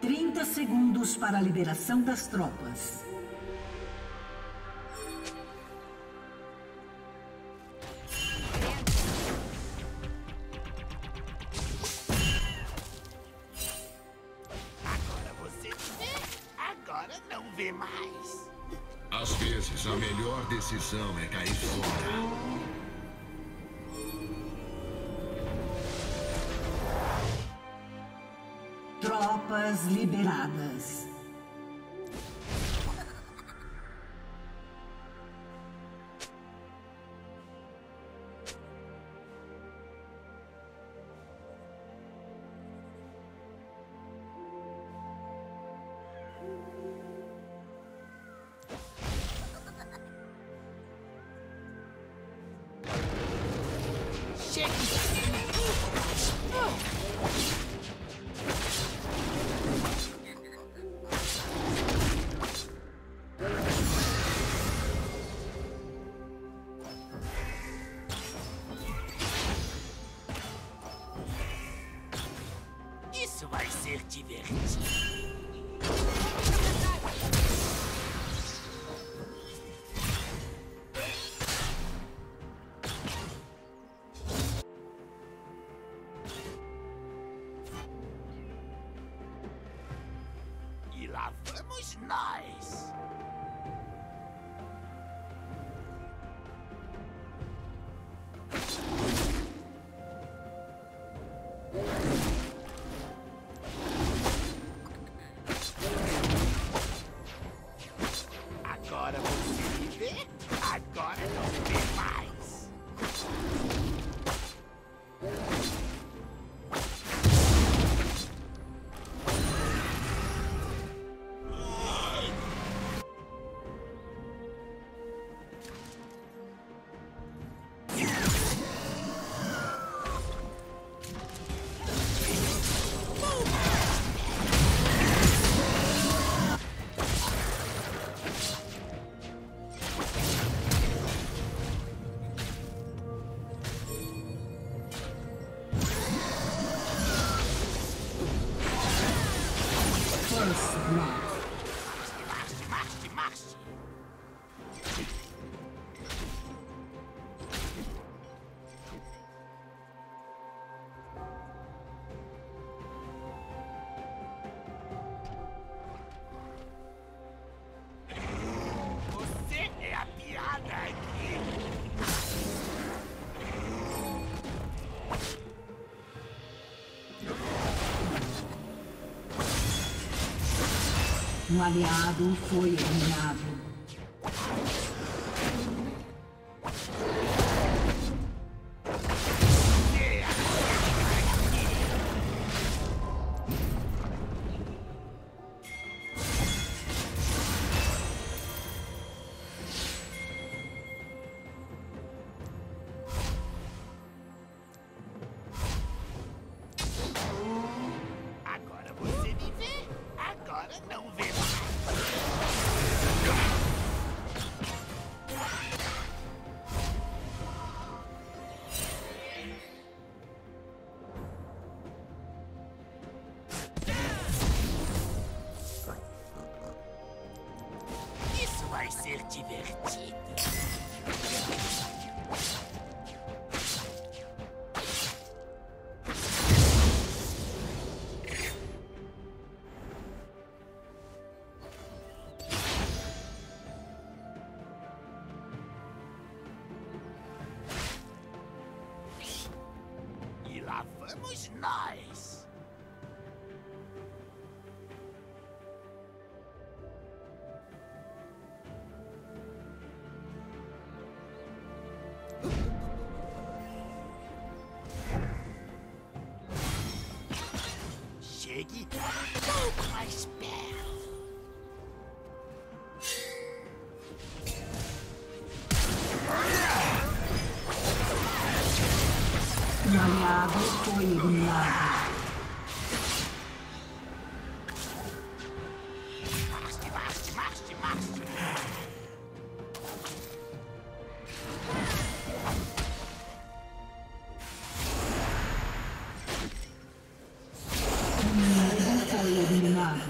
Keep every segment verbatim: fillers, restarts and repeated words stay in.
trinta segundos para a liberação das tropas. Agora você vê, agora não vê mais. Às vezes, a melhor decisão é cair fora. Tropas liberadas. Isso vai ser divertido. E lá vamos nós. Agora você me vê, agora não vê mais. Marche, marche, marche. Você é a piada aqui. Um aliado foi eliminado. Agora você me vê, agora não vê mais. Isso vai ser divertido. E lá vamos nós. Chegue um pouco mais perto. Um aliado foi eliminado. Marche, marche, marche, marche. Um inimigo foi eliminado.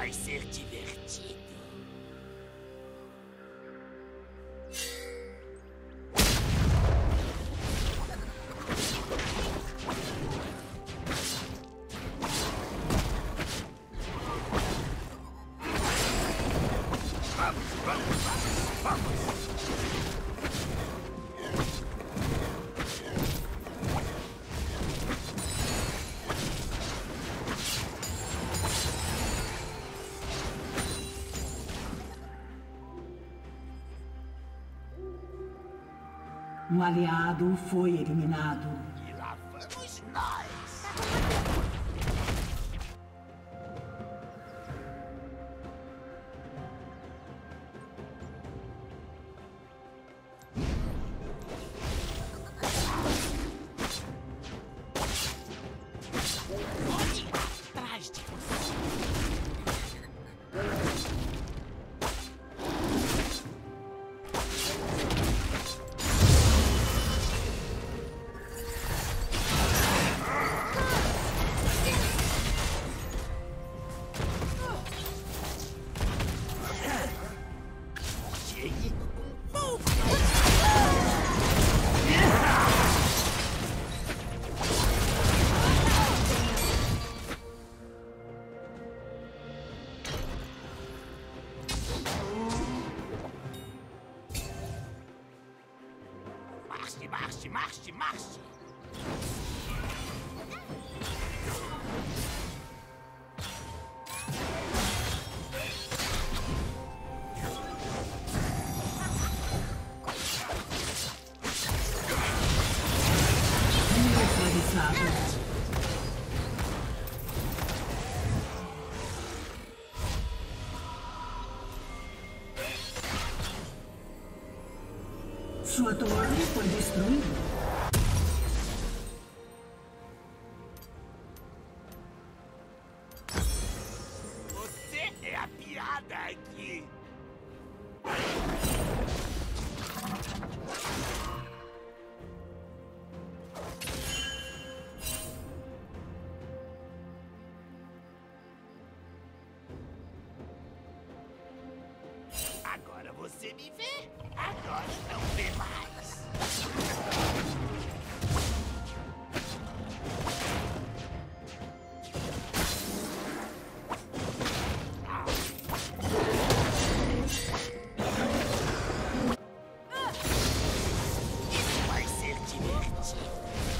vai ser divertido. Um aliado foi eliminado. E lá vamos nós. Olhe atrás de você. Marche, marche, marche, marche. Neutralizado. Sua torre foi destruída. Você é a piada aqui. Agora você me vê, agora não vê mais. Isso vai ser divertido.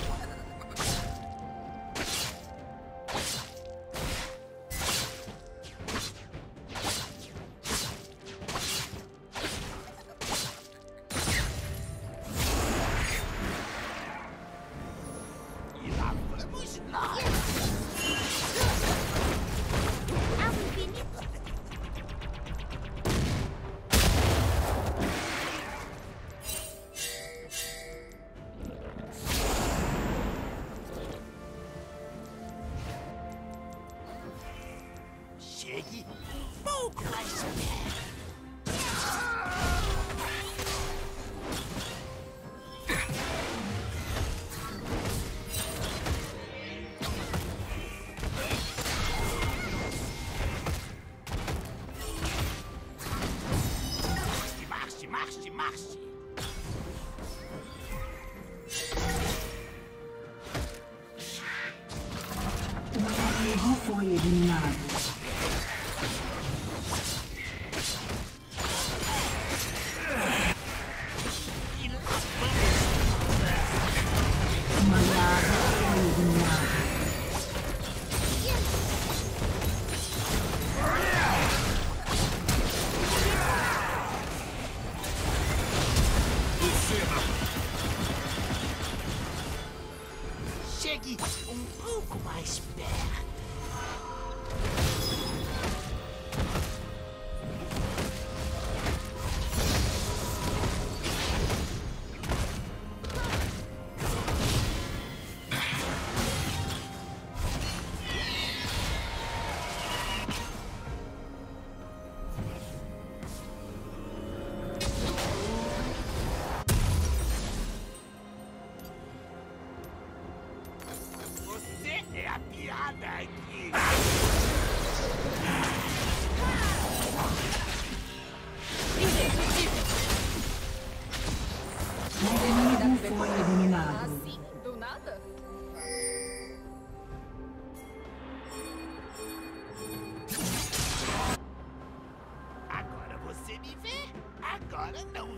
E lá vamos nós. Ao infinito. Chegue um pouco mais perto. Marche, marche, marche. Um inimigo foi eliminado. E lá vamos. Um aliado foi eliminado. Chegue um pouco mais perto.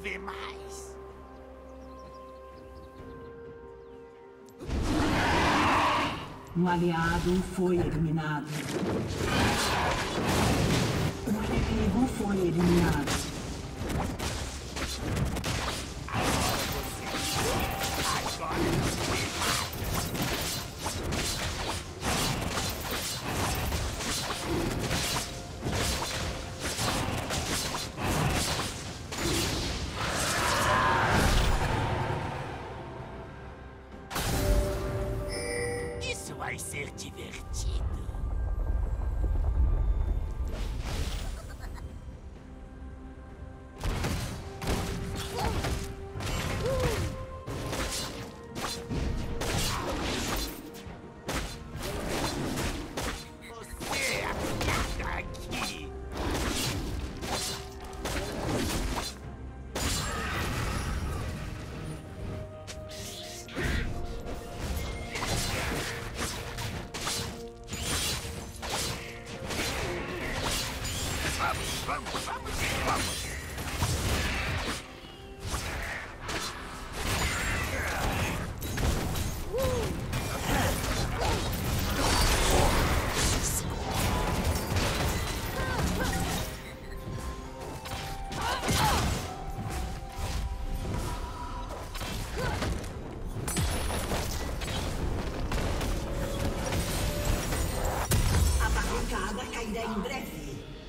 vê mais. Um aliado foi eliminado. Um inimigo foi eliminado. Isso vai ser divertido. Você é a piada aqui. Vamos, vamos, vamos, vamos. A barricada cairá em breve.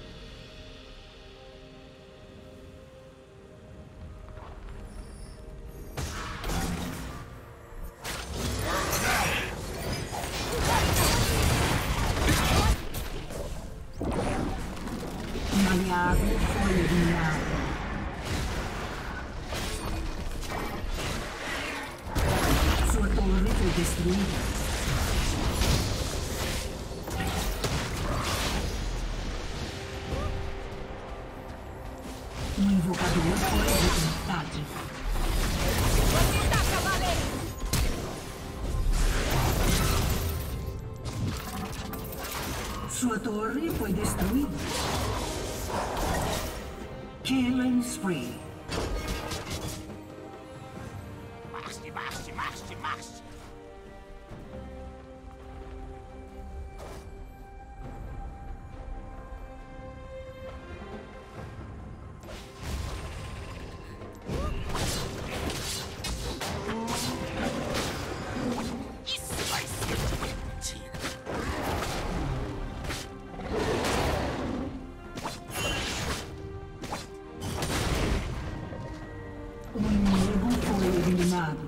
Um aliado foi eliminado. Sua torre foi destruída. Um invocador foi derrotado. Você tá, cavaleiro? Sua torre foi destruída. Killing spree. Marche, marche, marche, marche. Isso vai ser divertido. O inimigo foi eliminado.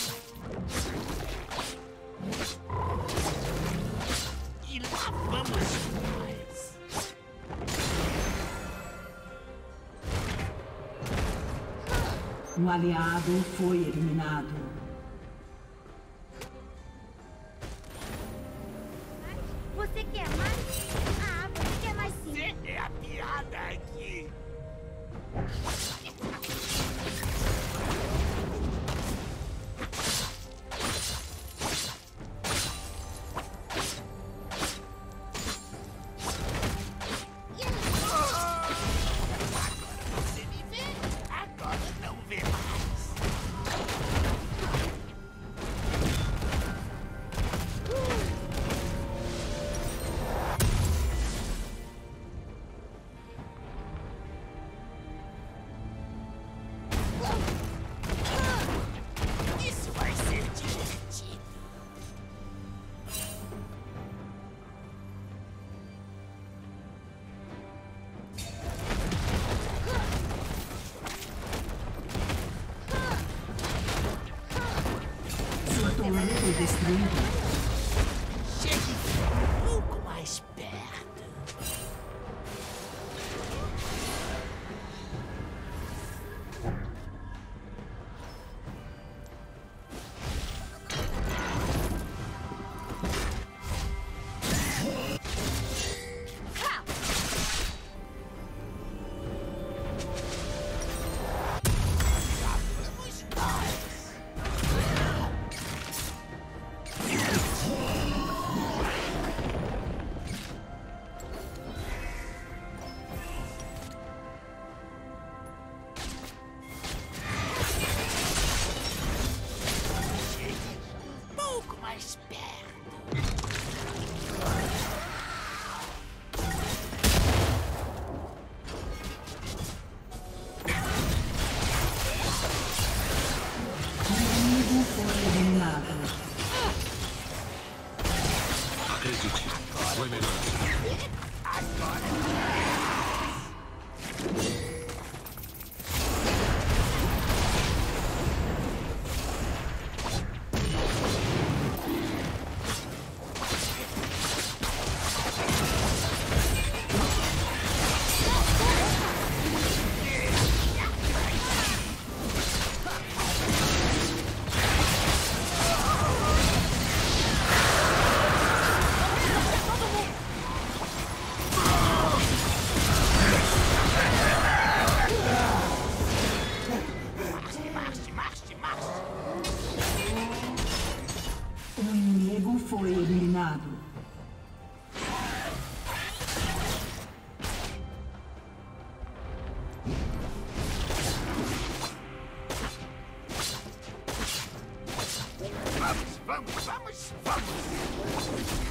E lá vamos nós. Um aliado foi eliminado. Você quer mais? Ah, você quer mais sim. Você é a piada aqui. Você me vê, agora não vê mais. ameaça. O inimigo foi eliminado. Vamos, vamos, vamos, vamos!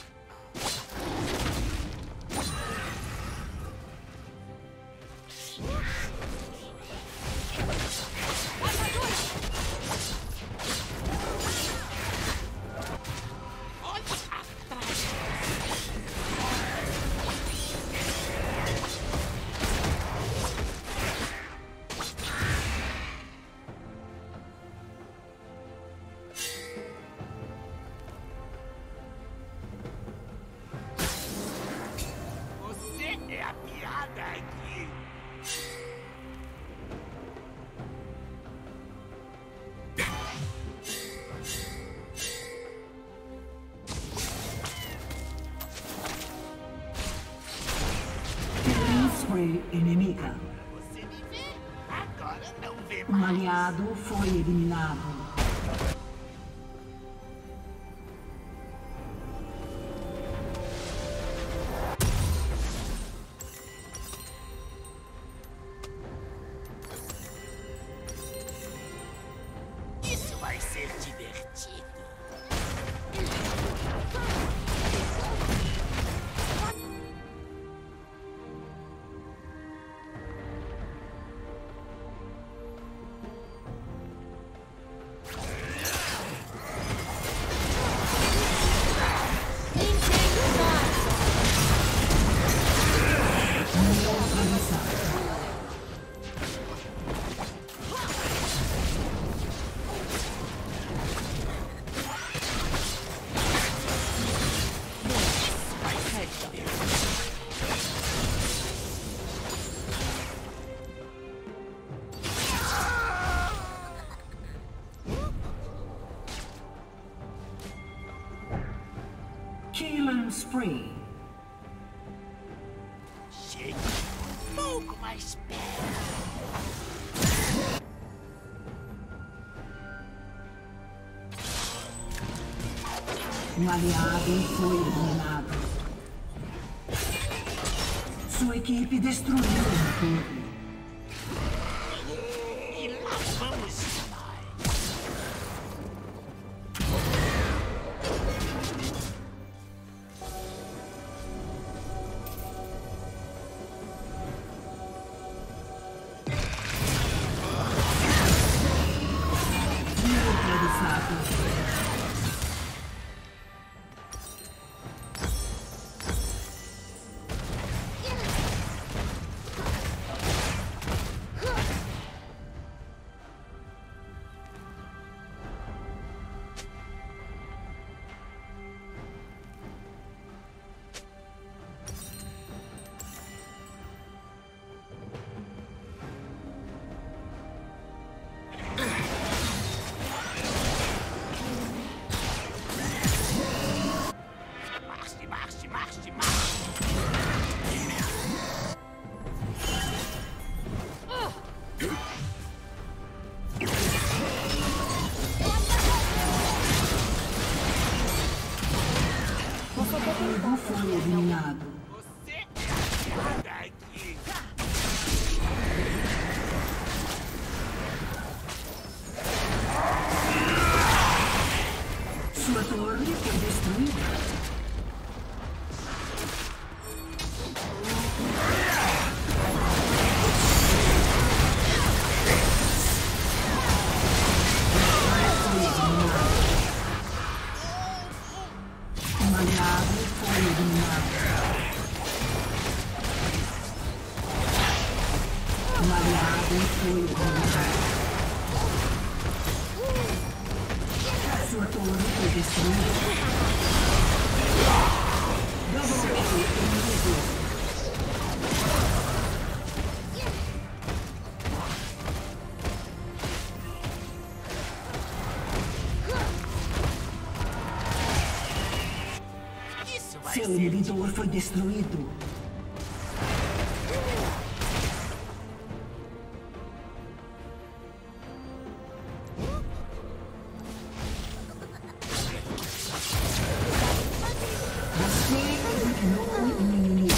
Você é a piada aqui! Killing Spree inimiga. Você me vê? Agora não vê Um mais! aliado foi eliminado. Isso vai ser divertido! Killing Spree. Chegue um pouco mais perto! Um aliado foi eliminado. Sua equipe destruiu o torre. E lá vamos nós! Neutralizado. Marche, marche, marche, marche! O inimigo foi eliminado. Você é a piada aqui! Sua torre foi destruída. Um aliado foi eliminado. Um aliado foi eliminado. Sua torre foi destruída. Double kill inimigo. Seu inibidor foi destruído. Você eliminou um inimigo.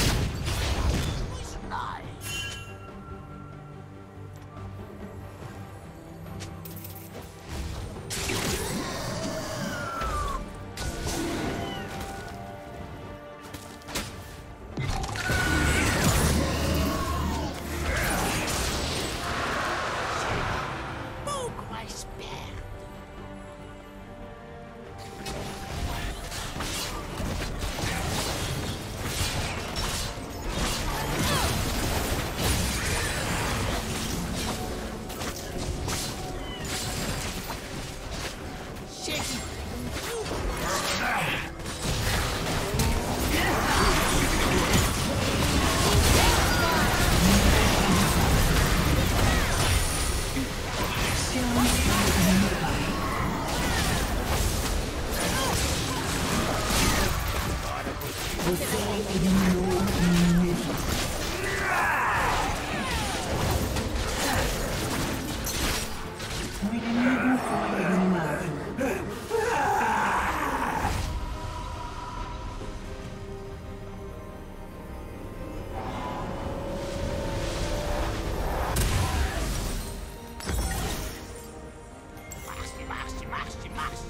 Você eliminou um inimigo. O inimigo foi eliminado. Marche, marche, marche, marche.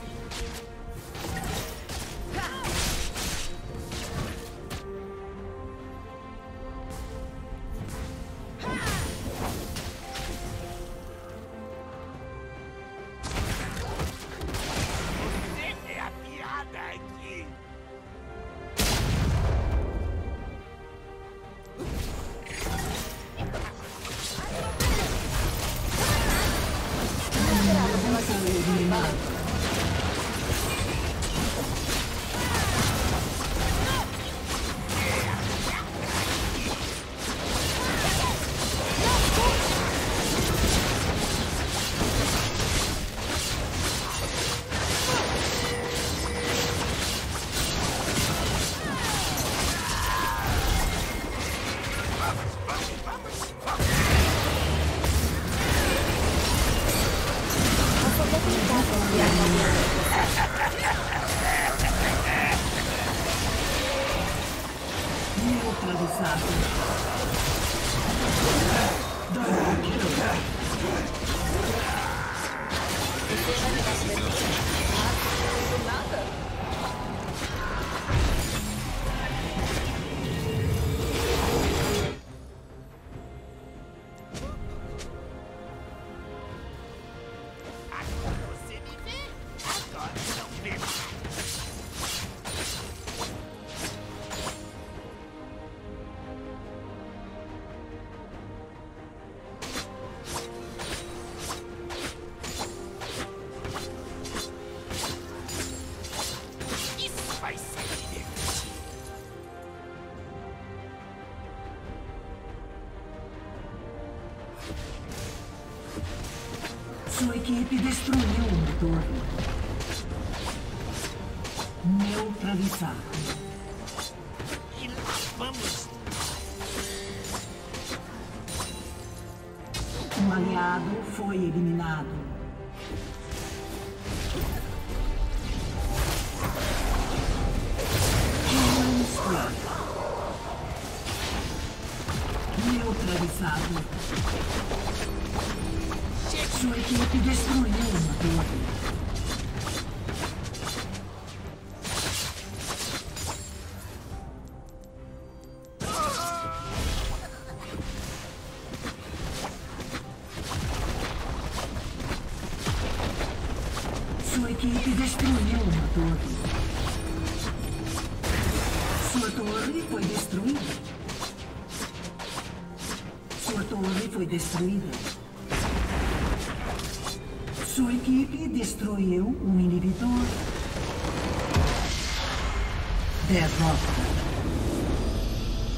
Você é a piada aqui. Foi eliminado. Neutralizado. Double kill. Agora você me vê, agora não vê mais. Isso vai ser divertido. Sua equipe destruiu uma torre. Neutralizado. E lá vamos. Um aliado foi eliminado. Killing spree. Neutralizado. Sua equipe destruiu uma torre. Sua equipe destruiu uma torre. Sua Sua torre foi destruída. Sua torre foi destruída. Sua equipe destruiu um inibidor. Derrota.